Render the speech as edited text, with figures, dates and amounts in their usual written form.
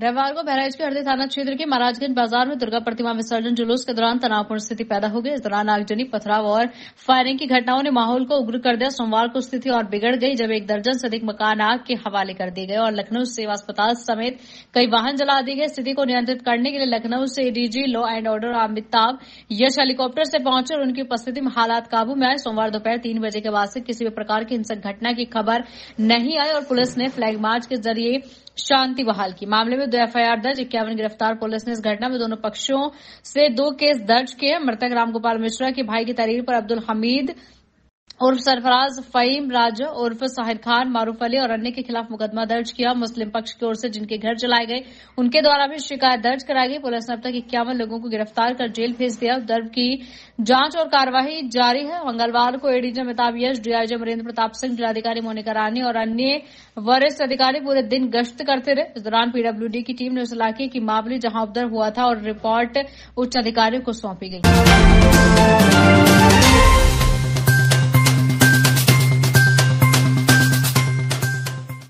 रविवार को बहराइच के हरदी थाना क्षेत्र के महाराजगंज बाजार में दुर्गा प्रतिमा विसर्जन जुलूस के दौरान तनावपूर्ण स्थिति पैदा हो गई। इस दौरान आगजनी, पथराव और फायरिंग की घटनाओं ने माहौल को उग्र कर दिया। सोमवार को स्थिति और बिगड़ गई जब 1 दर्जन से अधिक मकान आग के हवाले कर दिए गए और लखनऊ सेवा अस्पताल समेत कई वाहन जला दिए गए। स्थिति को नियंत्रित करने के लिए लखनऊ से ADG law and order Amitabh Yash helicopter से पहुंचे और उनकी उपस्थिति में हालात काबू में आए। सोमवार दोपहर 3 बजे के बाद से किसी भी प्रकार की हिंसक घटना की खबर नहीं आई और पुलिस ने फ्लैग मार्च के जरिए शांति बहाल की। मामले में 2 एफआईआर दर्ज, 51 गिरफ्तार। पुलिस ने इस घटना में दोनों पक्षों से 2 केस दर्ज किए। मृतक रामगोपाल मिश्रा के भाई की तहरीर पर अब्दुल हमीद उर्फ सरफराज, फहीम राजा उर्फ साहिर खान, मारूफ अली और अन्य के खिलाफ मुकदमा दर्ज किया। मुस्लिम पक्ष की ओर से जिनके घर जलाए गए उनके द्वारा भी शिकायत दर्ज कराई गई। पुलिस ने अब तक 51 लोगों को गिरफ्तार कर जेल भेज दिया। दर्ज की जांच और कार्रवाई जारी है। मंगलवार को एडीजी अमिताभ यश, डीआईजी अमरेंद्र प्रताप सिंह, जिलाधिकारी मोनिका रानी और अन्य वरिष्ठ अधिकारी पूरे दिन गश्त करते रहे। इस दौरान पीडब्ल्यूडी की टीम ने उस इलाके की मामले जहां उपद्रव हुआ था और रिपोर्ट उच्च अधिकारियों को सौंपी गई।